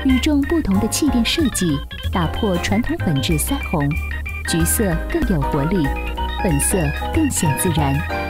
与众不同的气垫设计打破传统本质腮红，橘色更有活力，粉色更显自然。